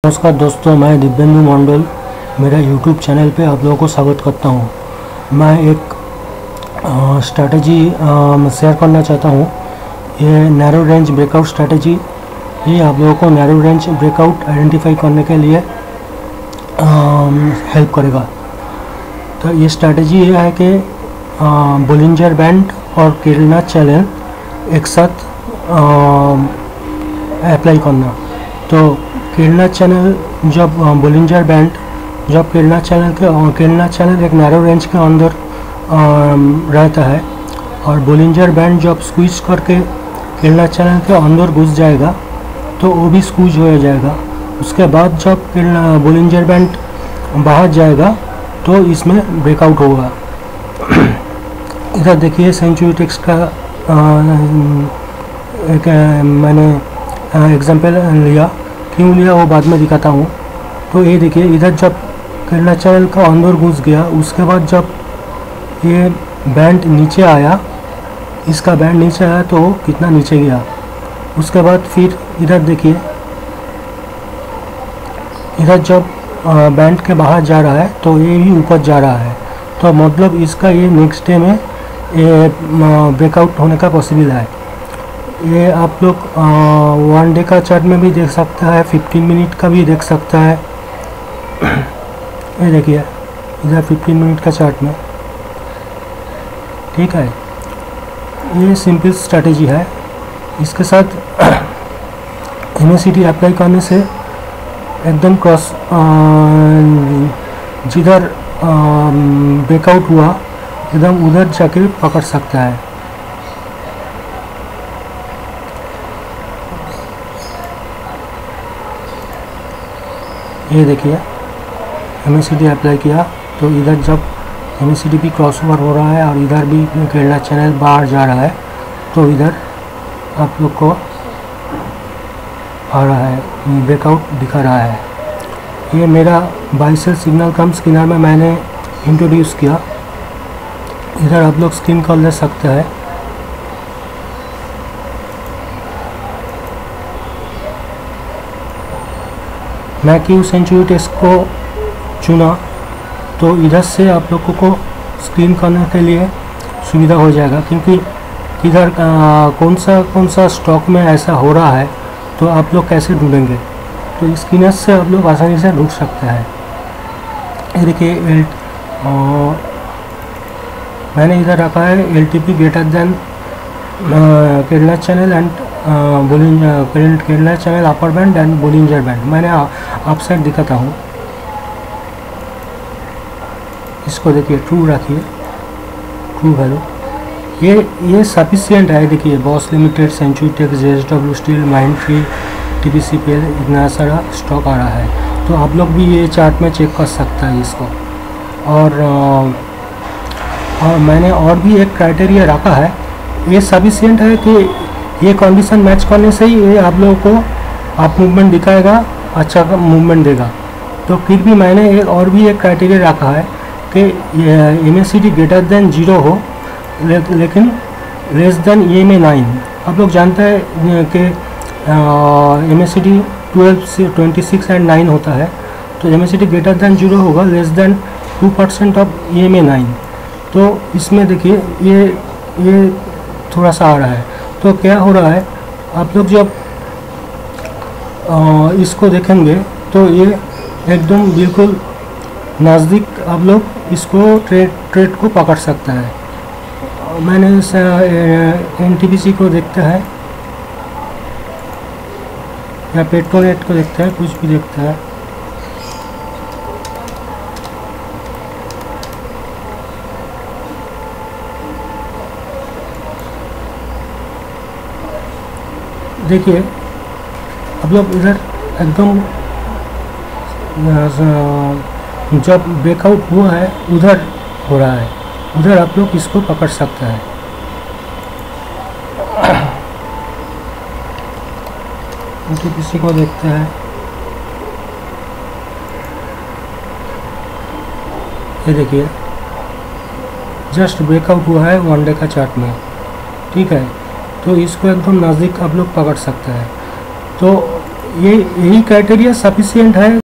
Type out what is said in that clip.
नमस्कार दोस्तों, मैं दिव्येंदु मंडल मेरा यूट्यूब चैनल पे आप लोगों को स्वागत करता हूँ। मैं एक स्ट्रैटेजी शेयर करना चाहता हूँ। ये नैरो रेंज ब्रेकआउट स्ट्रैटेजी, ये आप लोगों को नैरो रेंज ब्रेकआउट आइडेंटिफाई करने के लिए हेल्प करेगा। तो ये स्ट्रैटेजी ये है कि बोलिंजर बैंड और केल्टनर चैनल एक साथ अप्लाई करना। तो केल्टनर चैनल जब बोलिंजर बैंड जब केल्टनर चैनल एक नैरो रेंज के अंदर रहता है और बोलिंजर बैंड जब स्क्वीज करके केल्टनर चैनल के अंदर घुस जाएगा तो वो भी स्क्वीज हो जाएगा। उसके बाद जब बोलिंजर बैंड बाहर जाएगा तो इसमें ब्रेकआउट होगा। इधर देखिए सेंचुरी टेक्स का एक मैंने एग्जांपल लिया, क्यों लिया वो बाद में दिखाता हूँ। तो ये देखिए, इधर जब केल्टनर चैनल का अंदर घुस गया, उसके बाद जब ये बैंड नीचे आया, इसका बैंड नीचे आया तो कितना नीचे गया। उसके बाद फिर इधर देखिए, इधर जब बैंड के बाहर जा रहा है तो ये भी ऊपर जा रहा है। तो मतलब इसका ये नेक्स्ट डे में ये ब्रेकआउट होने का पॉसिबल है। ये आप लोग 1 डे का चार्ट में भी देख सकता है, 15 मिनट का भी देख सकता है। ये देखिए इधर 15 मिनट का चार्ट में, ठीक है। ये सिंपल स्ट्रैटेजी है। इसके साथ MACD अप्लाई करने से एकदम क्रॉस जिधर ब्रेकआउट हुआ एकदम उधर जाके पकड़ सकता है। ये देखिए MACD अप्लाई किया तो इधर जब MACD भी क्रॉस ओवर हो रहा है और इधर भी केल्टनर चैनल बाहर जा रहा है तो इधर आप लोग को आ रहा है, ब्रेकआउट दिखा रहा है। ये मेरा buy sell signal cum scanner में मैंने इंट्रोड्यूस किया। इधर आप लोग स्क्रीन कॉल ले सकते हैं। मैं क्यों सेंचुरी टेक्स को चुना, तो इधर से आप लोगों को स्क्रीन करने के लिए सुविधा हो जाएगा, क्योंकि इधर कौन सा स्टॉक में ऐसा हो रहा है तो आप लोग कैसे ढूंढेंगे। तो स्क्रीनर से आप लोग आसानी से ढूंढ सकते हैं। ये देखिए मैंने इधर रखा है LTP greater than Keltner channel and Keltner channel upper band and Bollinger band. मैंने आप साइड दिखाता हूँ। इसको देखिए, ट्रू रखिए, ट्रू वैल्यू। ये सफिशिएंट है। देखिए Bosch limited, century tex, JSW steel, Mindtree, TPCPL, इतना सारा स्टॉक आ रहा है। तो आप लोग भी ये चार्ट में चेक कर सकता है इसको। और मैंने और भी एक क्राइटेरिया रखा है। ये सफिशिएंट है कि ये कंडीशन मैच करने से ही ये आप लोगों को आप मूवमेंट दिखाएगा, अच्छा मूवमेंट देगा। तो फिर भी मैंने एक और भी एक क्राइटेरिया रखा है कि MACD ग्रेटर देन 0 हो लेकिन लेस देन EMA 9। आप लोग जानते हैं कि MACD 12 से 26 एंड 9 होता है। तो MACD ग्रेटर देन 0 होगा, लेस देन 2% ऑफ EMA 9। तो इसमें देखिए ये थोड़ा सा आ रहा है। तो क्या हो रहा है, आप लोग जब इसको देखेंगे तो ये एकदम बिल्कुल नज़दीक आप लोग इसको ट्रेड को पकड़ सकता है। मैंने NTPC को देखता है या पेट्रोनेट को देखता है, कुछ भी देखता है। देखिए अब लोग इधर एकदम जब ब्रेकआउट हुआ है उधर हो रहा है, उधर आप लोग इसको पकड़ सकते हैं। किसी को देखते हैं, ये देखिए जस्ट ब्रेकआउट हुआ है 1 डे का चार्ट में, ठीक है। तो इसको एकदम नज़दीक आप लोग पकड़ सकते हैं। तो ये यही क्राइटेरिया सफिशिएंट है